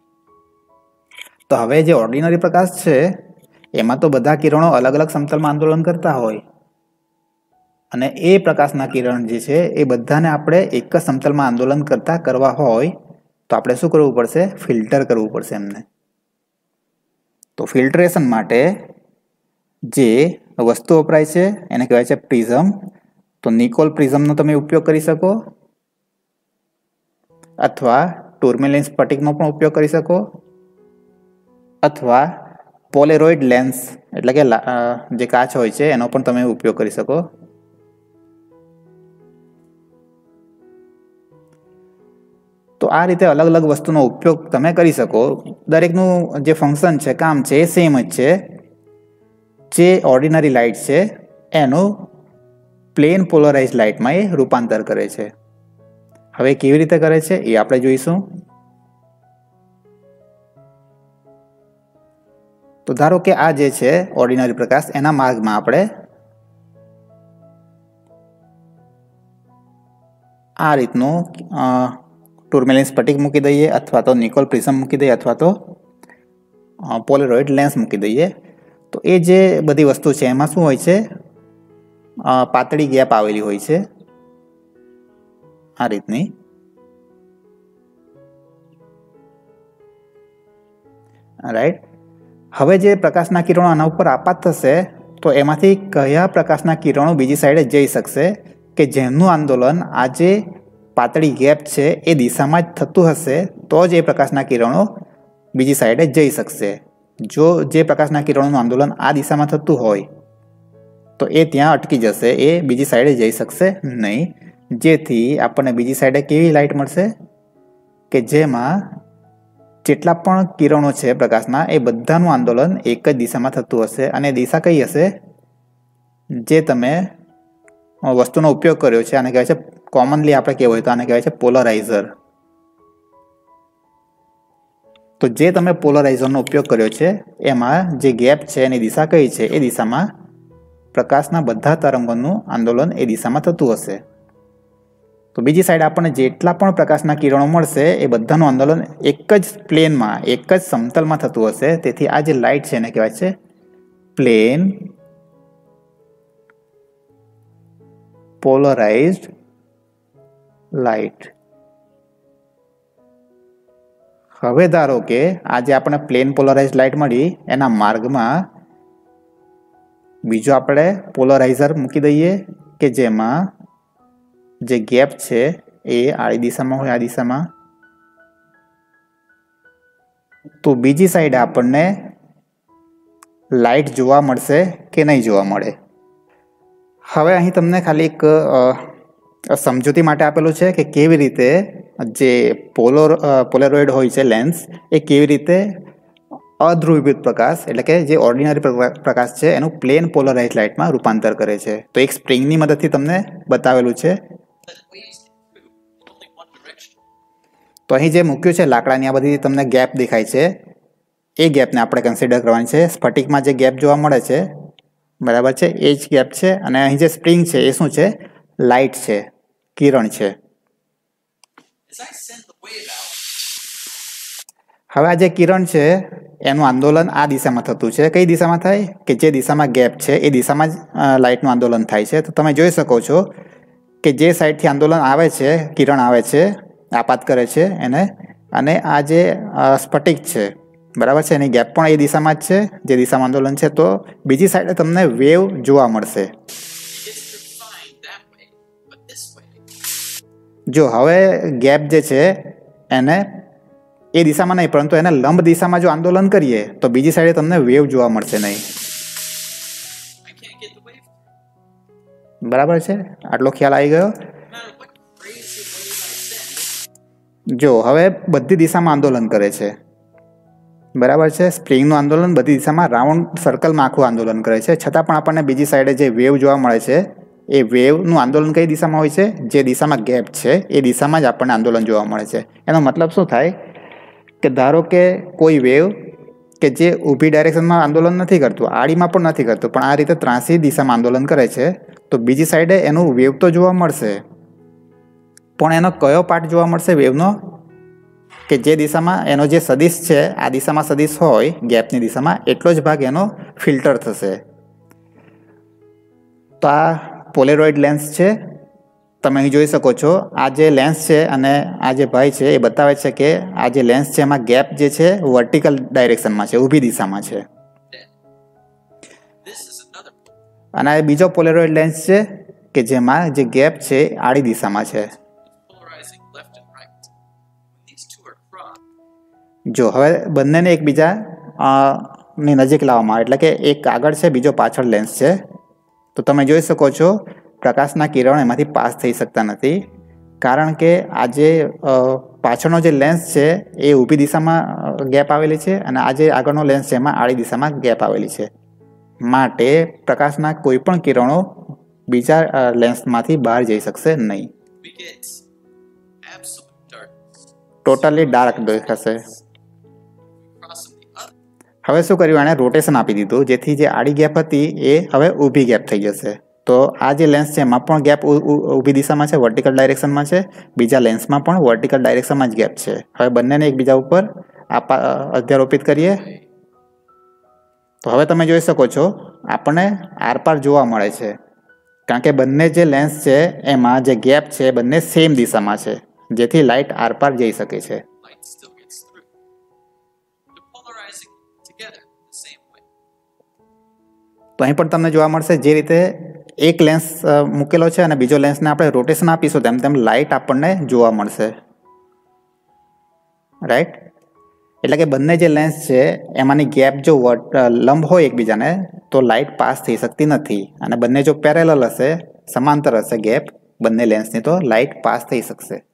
તો હવે જે ઓર્ડિનરી પ્રકાશ છે એમાં તો બધા કિરણો અલગ અલગ સમતલમાં આંદોલન કરતા હોય, અને એ પ્રકાશના કિરણ જે છે એ બધાને આપણે એક જ સમતલમાં આંદોલન કરતા કરવા હોય તો આપણે શું કરવું પડશે? ફિલ્ટર કરવું પડશે એમને. તો ફિલ્ટરેશન માટે જે વસ્તુ વપરાય છે એને કહેવાય છે પ્રિઝમ. તો નિકોલ પ્રિઝમનો તમે ઉપયોગ કરી શકો, અથવા ટુર્મેલિન સ્ફટિકનો પણ ઉપયોગ કરી શકો, અથવા પોલેરોઇડ લેન્સ એટલે કે જે કાચ હોય છે એનો પણ તમે ઉપયોગ કરી શકો. તો આ રીતે અલગ અલગ વસ્તુનો ઉપયોગ તમે કરી શકો. દરેકનું જે ફંક્શન છે, કામ છે એ સેમ જ છે. જે ઓર્ડિનરી લાઇટ છે એનું પ્લેન પોલરાઇઝ્ડ લાઇટમાં એ રૂપાંતર કરે છે. હવે કેવી રીતે કરે છે એ આપણે જોઈશું. તો ધારો કે આ જે છે ઓર્ડિનરી પ્રકાશ, એના માર્ગમાં આપણે આ રીતનું ટુર્મેલિન સ્ફટિક મૂકી દઈએ, અથવા તો નિકોલ પ્રિઝમ મૂકી દઈએ, અથવા તો પોલેરોઇડ લેન્સ મૂકી દઈએ. તો એ જે બધી વસ્તુ છે એમાં શું હોય છે? પાતળી ગેપ આવેલી હોય છે આ રીતની. રાઈટ? હવે જે પ્રકાશના કિરણો આના ઉપર આપાત થશે તો એમાંથી કયા પ્રકાશના કિરણો બીજી સાઈડે જઈ શકશે કે જેમનું આંદોલન આ જે પાતળી ગેપ છે એ દિશામાં જ થતું હશે તો જ એ પ્રકાશના કિરણો બીજી સાઈડે જઈ શકશે. જો જે પ્રકાશના કિરણોનું આંદોલન આ દિશામાં થતું હોય તો એ ત્યાં અટકી જશે, એ બીજી સાઈડે જઈ શકશે નહીં. જેથી આપણને બીજી સાઈડે કેવી લાઇટ મળશે કે જેમાં જેટલા પણ કિરણો છે પ્રકાશના એ બધાનું આંદોલન એક જ દિશામાં થતું હશે. અને દિશા કઈ હશે? જે તમે વસ્તુનો ઉપયોગ કર્યો છે આને કહેવાય છે, કોમનલી આપણે કહેવું હોય તો આને કહેવાય છે પોલરાઇઝર. તો જે તમે પોલરાઇઝરનો ઉપયોગ કર્યો છે એમાં જે ગેપ છે એની દિશા કઈ છે? એ દિશામાં પ્રકાશના બધા તરંગોનું આંદોલન એ દિશામાં થતું હશે. તો બીજી સાઈડ આપણને જેટલા પણ પ્રકાશના કિરણો મળશે એ બધાનું આંદોલન એક જ પ્લેનમાં, એક જ સમતલમાં થતું હશે. તેથી આ જે લાઇટ છે એને કહેવાય છે પ્લેન પોલરાઇઝ્ડ લાઇટ. હવે ધારો કે આજે આપણે પ્લેન પોલરાઇઝ્ડ લાઇટ મળી, એના માર્ગમાં બીજો આપણે પોલરાઇઝર મૂકી દઈએ કે જેમાં જે ગેપ છે એ આડી દિશામાં હોય, આ દિશામાં. તો બીજી સાઈડ આપણને લાઇટ જોવા મળશે કે નહીં જોવા મળે? હવે અહીં તમને ખાલી એક સમજૂતી માટે આપેલું છે કે કેવી રીતે જે પોલર પોલેરોઇડ હોય છે લેન્સ, એ કેવી રીતે અધ્રુવીકૃત પ્રકાશ એટલે કે જે ઓર્ડિનરી પ્રકાશ છે એનું પ્લેન પોલરાઇઝ્ડ લાઇટમાં રૂપાંતર કરે છે. તો એક સ્પ્રિંગની મદદથી તમને બતાવેલું છે. તો અહીં જે મૂક્યું છે લાકડાની આ બધી તમને ગેપ દેખાય છે, એ ગેપને આપણે કન્સિડર કરવાની છે. સ્ફટિકમાં જે ગેપ જોવા મળે છે બરાબર છે એ જ ગેપ છે. અને અહીં જે સ્પ્રિંગ છે એ શું છે? લાઇટ છે, કિરણ છે. હવે આ જે કિરણ છે એનું આંદોલન આ દિશામાં થતું છે. કઈ દિશામાં થાય? કે જે દિશામાં ગેપ છે એ દિશામાં જ લાઇટનું આંદોલન થાય છે. તો તમે જોઈ શકો છો કે જે સાઈડથી આંદોલન આવે છે, કિરણ આવે છે, આપાત કરે છે એને, અને આ જે સ્ફટિક છે બરાબર છે એની ગેપ પણ એ દિશામાં જ છે જે દિશામાં આંદોલન છે. તો બીજી સાઈડે તમને વેવ જોવા મળશે. જો હવે ગેપ જે છે એને એ દિશામાં નહીં પરંતુ એને લંબ દિશામાં જો આંદોલન કરીએ તો બીજી સાઈડે તમને વેવ જોવા મળશે નહીં. બરાબર છે? આટલો ખ્યાલ આવી ગયો? જો હવે બધી દિશામાં આંદોલન કરે છે બરાબર છે. સ્પ્રિંગનું આંદોલન બધી દિશામાં રાઉન્ડ સર્કલમાં આખું આંદોલન કરે છે. છતાં પણ આપણને બીજી સાઈડે જે વેવ જોવા મળે છે એ વેવનું આંદોલન કઈ દિશામાં હોય છે? જે દિશામાં ગેપ છે એ દિશામાં જ આપણને આંદોલન જોવા મળે છે. એનો મતલબ શું થાય કે ધારો કે કોઈ વેવ કે જે ઊભી ડાયરેક્શનમાં આંદોલન નથી કરતું, આડીમાં પણ નથી કરતું, પણ આ રીતે ત્રાસી દિશામાં આંદોલન કરે છે, તો બીજી સાઈડે એનું વેવ તો જોવા મળશે, પણ એનો કયો પાર્ટ જોવા મળશે વેવનો? કે જે દિશામાં એનો જે સદિશ છે આ દિશામાં સદિશ હોય ગેપની દિશામાં, એટલો જ ભાગ એનો ફિલ્ટર થશે. તો આ પોલેરોઇડ લેન્સ છે. તમે અહીં જોઈ શકો છો આ જે લેન્સ છે અને આ જે ભાઈ છે એ બતાવે છે કે આ જે લેન્સ છે એમાં ગેપ જે છે વર્ટિકલ ડાયરેક્શનમાં છે, ઊભી દિશામાં છે. અને આ બીજો પોલેરોઇડ લેન્સ છે કે જેમાં જે ગેપ છે આડી દિશામાં છે. જો હવે બંનેને એકબીજા ની નજીક લાવવામાં આવે એટલે કે એક આગળ છે બીજો પાછળ લેન્સ છે, તો તમે જોઈ શકો છો પ્રકાશના કિરણ એમાંથી પાસ થઈ શકતા નથી, કારણ કે આ જે પાછળનો જે લેન્સ છે એ ઊભી દિશામાં ગેપ આવેલી છે અને આ જે આગળનો લેન્સ છે એમાં આડી દિશામાં ગેપ આવેલી છે. માટે પ્રકાશના કોઈ પણ કિરણો બીજા લેન્સમાંથી બહાર જઈ શકશે નહીં. ટોટલી ડાર્ક દેખાશે. હવે શું કર્યું? એણે રોટેશન આપી દીધું, જેથી જે આડી ગેપ હતી એ હવે ઊભી ગેપ થઈ જશે. તો આ જે લેન્સ છે એમાં પણ ગેપ ઊભી દિશામાં છે, વર્ટિકલ ડાયરેક્શનમાં છે. બીજા લેન્સમાં પણ વર્ટિકલ ડાયરેક્શનમાં જ ગેપ છે. હવે બંનેને એકબીજા ઉપર અધ્યારોપિત કરીએ તો હવે તમે જોઈ શકો છો આપણને આરપાર જોવા મળે છે, કારણ કે બંને જે લેન્સ છે એમાં જે ગેપ છે બંને સેમ દિશામાં છે, જેથી લાઇટ આરપાર જઈ શકે છે. તો અહીં પણ તમને જોવા મળશે જે રીતે એક લેન્સ મૂકેલો છે અને બીજો લેન્સને આપણે રોટેશન આપીશું તેમ તેમ લાઇટ આપણને જોવા મળશે, રાઈટ. એટલે કે બંને જે લેન્સ છે એમાંની ગેપ જો લંબ હોય એકબીજાને તો લાઇટ પાસ થઈ શકતી નથી, અને બંને જો પેરેલલ હશે, સમાંતર હશે ગેપ બંને લેન્સની, તો લાઇટ પાસ થઈ શકશે.